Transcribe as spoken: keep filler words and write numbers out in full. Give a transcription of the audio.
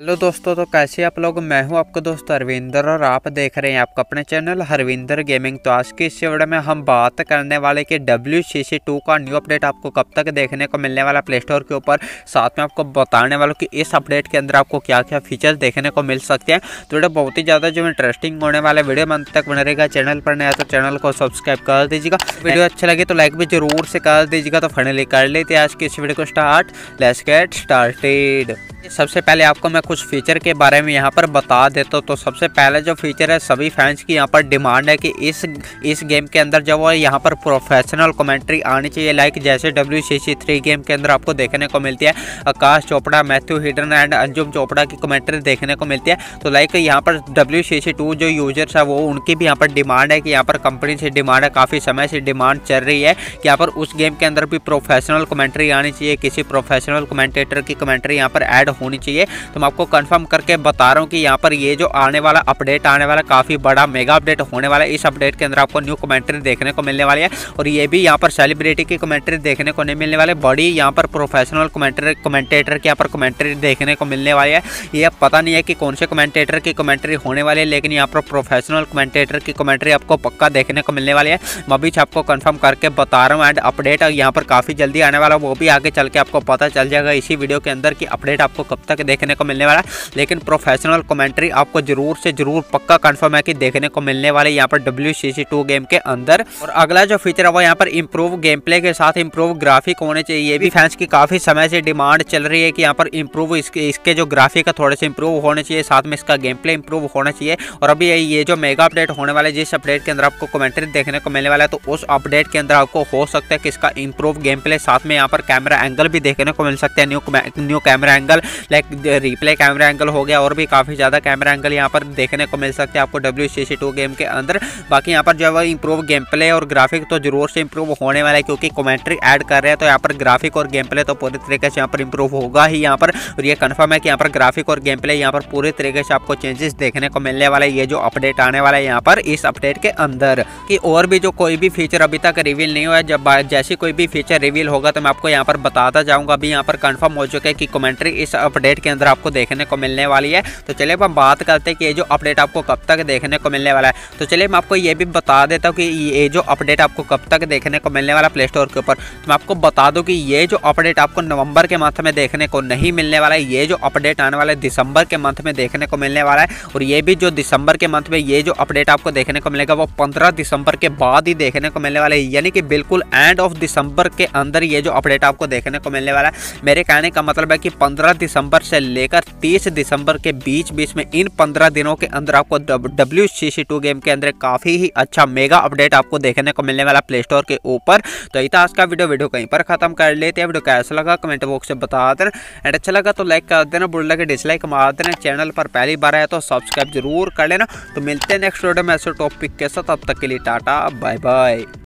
Hello दोस्तों, तो कैसे आप लोग। मैं हूं आपका दोस्त हरविंदर और आप देख रहे हैं आपका अपने चैनल हरविंदर गेमिंग। तो आज की इस वीडियो में हम बात करने वाले कि डब्ल्यू सी सी टू का न्यू अपडेट आपको कब तक देखने को मिलने वाला प्ले स्टोर के ऊपर। साथ में आपको बताने वालों कि इस अपडेट के अंदर आपको क्या क्या फीचर्स देखने को मिल सकते हैं। तो वीडियो बहुत ही ज़्यादा जो इंटरेस्टिंग होने वाला वीडियो में अंत तक बने रहेगा। चैनल पर नया तो चैनल को सब्सक्राइब कर दीजिएगा। वीडियो अच्छा लगे तो लाइक भी जरूर से कर दीजिएगा। तो फाइनली कर लेते हैं आज की इस वीडियो को स्टार्ट। Let's get started. सबसे पहले आपको मैं कुछ फीचर के बारे में यहाँ पर बता देता हूँ। तो सबसे पहले जो फीचर है, सभी फैंस की यहाँ पर डिमांड है कि इस इस गेम के अंदर जो है यहाँ पर प्रोफेशनल कमेंट्री आनी चाहिए। लाइक जैसे W C C three game के अंदर आपको देखने को मिलती है Aakash Chopra, Matthew Hayden and Anjum Chopra की कमेंट्री देखने को मिलती है। तो लाइक यहाँ पर डब्ल्यू सी सी टू जो यूजर्स है वो उनकी भी यहाँ पर डिमांड है कि यहाँ पर कंपनी से डिमांड है, काफ़ी समय से डिमांड चल रही है कि यहाँ पर उस गेम के अंदर भी प्रोफेशनल कमेंट्री आनी चाहिए। किसी प्रोफेशनल कमेंटेटर की कमेंट्री यहाँ पर ऐड होनी चाहिए। तो मैं आपको कंफर्म करके बता रहा हूँ कि यहाँ पर ये जो आने वाला अपडेट आने वाला काफ़ी बड़ा मेगा अपडेट होने वाला है। इस अपडेट के अंदर आपको न्यू कमेंट्री देखने को मिलने वाली है और ये भी यहाँ पर सेलिब्रिटी की कमेंट्री देखने को नहीं मिलने वाले, बड़ी यहाँ पर प्रोफेशनल कमेंट्री कमेंटेटर की यहाँ पर कमेंट्री देखने को मिलने वाली है। ये पता नहीं है कि कौन से कमेंटेटर की कमेंट्री होने वाली है, लेकिन यहाँ पर प्रोफेशनल कमेंटेटर की कमेंट्री आपको पक्का देखने को मिलने वाली है। मैं भी आपको कंफर्म करके बता रहा हूँ एंड अपडेट यहाँ पर काफ़ी जल्दी आने वाला, वो भी आगे चल के आपको पता चल जाएगा इसी वीडियो के अंदर कि अपडेट आपको कब तक देखने को मिलने वाला है। लेकिन प्रोफेशनल कमेंट्री आपको जरूर से जरूर पक्का कंफर्म है कि देखने को मिलने वाले यहाँ पर W C C two game के अंदर। और अगला जो फीचर है वो यहाँ पर इंप्रूव गेम प्ले के साथ इंप्रूव ग्राफिक होने चाहिए। ये भी फैंस की काफी समय से डिमांड चल रही है कि यहाँ पर इंप्रूव इसके इसके जो ग्राफिक है थोड़े से इंप्रूव होने चाहिए, साथ में इसका गेम प्ले इंप्रूव होना चाहिए। और अभी ये जो मेगा अपडेट होने वाला है, जिस अपडेट के अंदर आपको कमेंट्री देखने को मिलने वाला है, तो उस अपडेट के अंदर आपको हो सकता है कि इसका इंप्रूव गेम प्ले, साथ में यहाँ पर कैमरा एंगल भी देखने को मिल सकते हैं। New new camera angle like replay camera angle हो गया, और भी काफ़ी ज़्यादा कैमरा एंगल यहाँ पर देखने को मिल सकते हैं आपको W C C two game के अंदर। बाकी यहाँ पर जो है इंप्रूव गेम प्ले और ग्राफिक तो जरूर से इंप्रूव होने वाला है, क्योंकि कमेंट्री ऐड कर रहे हैं तो यहाँ पर ग्राफिक और गेम प्ले तो पूरी तरीके से यहाँ पर इंप्रूव होगा ही यहाँ पर। और ये कंफर्म है कि यहाँ पर ग्राफिक और गेम प्ले यहाँ पर पूरी तरीके से आपको चेंजेस देखने को मिलने वाला है, ये जो अपडेट आने वाला है यहाँ पर इस अपडेट के अंदर। कि और भी जो कोई भी फीचर अभी तक रिवील नहीं हुआ है, जब जैसे कोई भी फीचर रिवील होगा तो मैं आपको यहाँ पर बताता जाऊँगा। अभी यहाँ पर कन्फर्म हो चुका है कि कमेंट्री इस अपडेट के अंदर आपको देखने को मिलने वाली है। तो चलिए हम बात करते हैं कि ये जो अपडेट आपको कब तक देखने को मिलने वाला है। तो चलिए मैं आपको ये भी बता देता हूँ कि ये जो अपडेट आपको कब तक देखने को मिलने वाला प्ले स्टोर के ऊपर। तो मैं आपको बता दूं कि ये जो अपडेट आपको नवंबर के मंथ में देखने को नहीं मिलने वाला है, ये जो अपडेट आने वाला है दिसंबर के मंथ में देखने को मिलने वाला है। और ये भी जो दिसंबर के मंथ में ये जो अपडेट आपको देखने को मिलेगा वो पंद्रह दिसंबर के बाद ही देखने को मिलने वाला है, यानी कि बिल्कुल एंड ऑफ दिसंबर के अंदर ये जो अपडेट आपको देखने को मिलने वाला है। मेरे कहने का मतलब है कि पंद्रह दिसंबर से लेकर तीस दिसंबर के बीच बीच में इन पंद्रह दिनों के अंदर आपको W C C two game के अंदर काफी ही अच्छा मेगा अपडेट आपको देखने को मिलने वाला प्ले स्टोर के ऊपर। तो ये था आज का वीडियो वीडियो कहीं पर खत्म कर लेते हैं। वीडियो कैसा लगा कमेंट बॉक्स से बता देना, एंड अच्छा लगा तो लाइक कर देना, बुरा लगे डिसलाइक मार देना। चैनल पर पहली बार आया तो सब्सक्राइब जरूर कर लेना। तो मिलते हैं नेक्स्ट वीडियो में ऐसे टॉपिक के साथ, तब तक के लिए टाटा बाय बाय।